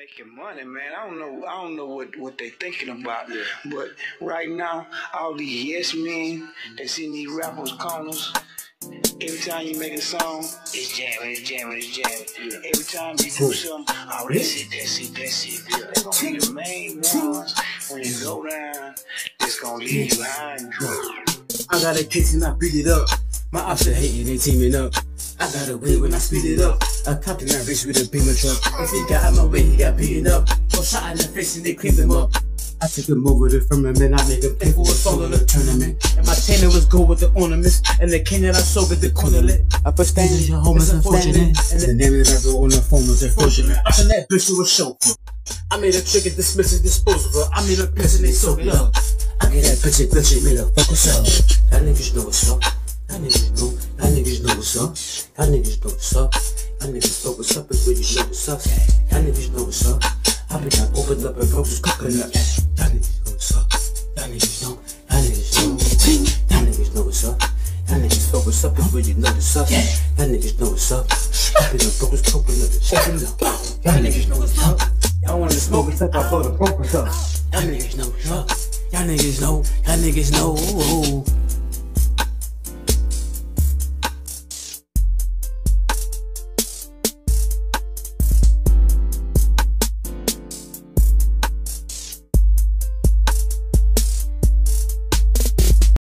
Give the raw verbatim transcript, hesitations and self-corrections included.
Making money, man. I don't know. I don't know what, what they thinking about. Yeah. But right now, all these yes men that's in these rappers' corners. Every time you make a song, it's jamming, it's jamming, it's jamming. Yeah. Every time you do something, oh, that's it, that's it, that's it. Yeah. They're gonna be the main ones. When you go down, it's gonna leave you high and dry. I got a case and I beat it up. My option hating, they teaming up. I got a way when I speed it up. I caught that bitch with a beamer truck. If he got out my way, he got beaten up. Or shot in the face and they cleaned him up. I took him over the firmament. I made him pay for a solo in the tournament. And my tailor was gold with the ornaments. And the cane that I sold with the corner lit. I first standing your home is unfortunate. And the name that I wrote on the phone was unfortunate. I sent that bitch to a show. I made a trick and dismiss and dispose of her. I made a piss and they soak it up. I made that bitch and bitch and made her focus up. Y'all niggas know what's up. Y'all niggas know. Y'all niggas know what's up. Y'all niggas know what's up. Y'all niggas know what's up is when you know what's up. Y'all niggas know what's up. I been done opened up and broke this coconut. Y'all niggas know what's up. Y'all niggas know. Y'all niggas know. Y'all niggas know what's up. Y'all niggas know what's up is when you know what's up. Y'all niggas know what's up. I been done broke this coconut. Open up. Y'all niggas know what's up. Y'all wanna smoke it up, I blow the broke us up. Y'all niggas know what's up. Y'all niggas know. Y'all niggas know.